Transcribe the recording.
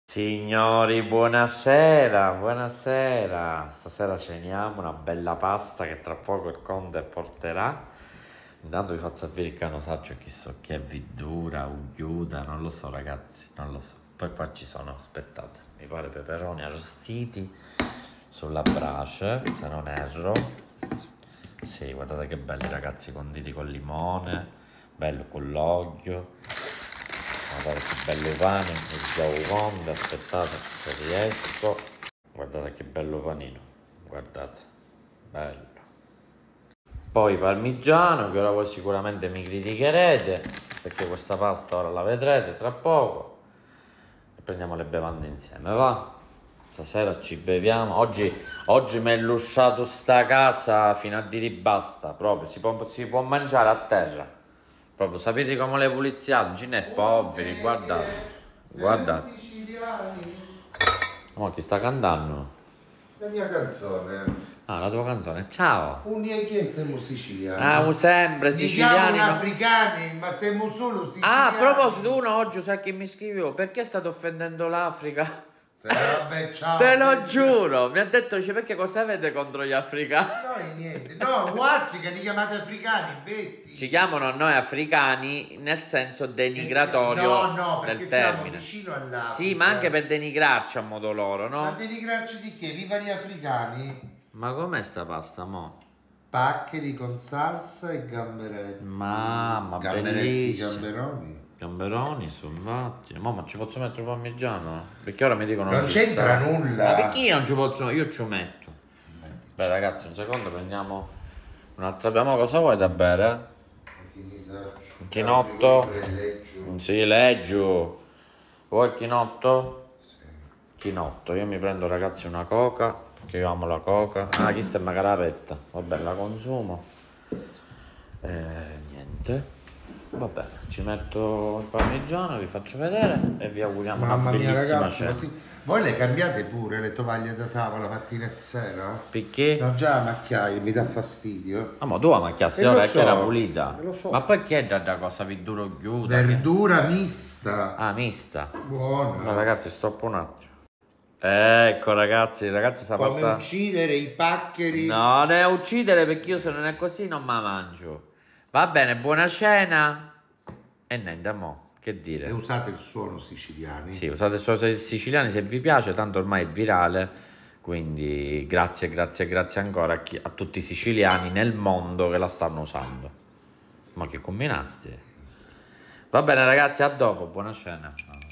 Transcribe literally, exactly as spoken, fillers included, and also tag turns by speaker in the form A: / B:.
A: Signori, buonasera, buonasera. Stasera ceniamo una bella pasta che tra poco il conte porterà. Intanto vi faccio sapere il canosaggio, chi so che è vidura, ugliuta, non lo so ragazzi, non lo so. Poi qua ci sono, aspettate, mi pare peperoni arrostiti sulla brace, se non erro. Sì, guardate che belli ragazzi, conditi con limone, bello con l'olio. Guardate che bello pane, il giauconde, aspettate se riesco. Guardate che bello panino, guardate, bello. Poi parmigiano, che ora voi sicuramente mi criticherete, perché questa pasta ora la vedrete tra poco. E prendiamo le bevande insieme, va? Stasera ci beviamo. Oggi, oggi mi è lusciato sta casa fino a dire basta, proprio, si può, si può mangiare a terra. Proprio, sapete come le pulizie, non ce n'è poveri, guardate, guardate. Ma chi sta cantando?
B: La mia canzone.
A: Ah, la tua canzone, ciao.
B: Un che siamo siciliani.
A: Ah, sempre siciliani.
B: Siamo
A: Ma...
B: africani, ma siamo solo siciliani.
A: Ah, a proposito, uno oggi sa che mi scriveva, perché state offendendo l'Africa?
B: Vabbè, ciao,
A: te lo giuro, mi ha detto, dice, perché cosa avete contro gli africani?
B: Noi niente, no, guardi che li chiamate africani, besti.
A: Ci chiamano noi africani nel senso denigratorio
B: no, no,
A: del
B: perché
A: termine.
B: Siamo vicino all'Africa.
A: Sì, ma anche per denigrarci a modo loro, no?
B: Ma denigrarci di che? Viva gli africani?
A: Ma com'è sta pasta, mo?
B: Paccheri con salsa e gamberetti.
A: Mamma,
B: gamberetti,
A: bellissimo.
B: Gamberoni.
A: Gamberoni sono fatti. Ma, ma ci posso mettere un parmigiano? Perché ora mi dicono
B: non c'entra nulla.
A: Ma perché io non ci posso? Io ci metto. Beh ragazzi, un secondo, prendiamo un'altra. Abbiamo cosa vuoi da bere? Un chinotto? Sì, leggio. Vuoi il chinotto? Sì. Chinotto. Io mi prendo ragazzi una coca, perché io amo la coca. Ah, questa è una carapetta. Vabbè, la consumo. Eh, niente. Va bene, ci metto il parmigiano, vi faccio vedere e vi auguriamo
B: Mamma
A: una bellissima
B: mia, ragazzi,
A: cena.
B: Così... Voi le cambiate pure le tovaglie da tavola mattina e sera?
A: Perché?
B: No, già la macchiaia mi dà fastidio.
A: Ah, ma tu la macchiassi
B: Eh,
A: ora
B: lo
A: perché
B: so,
A: era pulita.
B: lo so.
A: Ma poi che è da, da cosa? Verdura chiusa?
B: Verdura mista.
A: Ah, mista.
B: Buona.
A: Ma ragazzi, stoppo un attimo. Ecco ragazzi, ragazzi sta
B: Come
A: pasta...
B: uccidere i paccheri.
A: No, ne uccidere perché io se non è così non me la mangio. Va bene, buona cena. E niente, mo, che dire.
B: E usate il suono siciliani.
A: Sì, usate il suono siciliani se vi piace, tanto ormai è virale. Quindi grazie, grazie, grazie ancora a, chi, a tutti i siciliani nel mondo che la stanno usando. Ma che combinasti? Va bene ragazzi, a dopo, buona cena.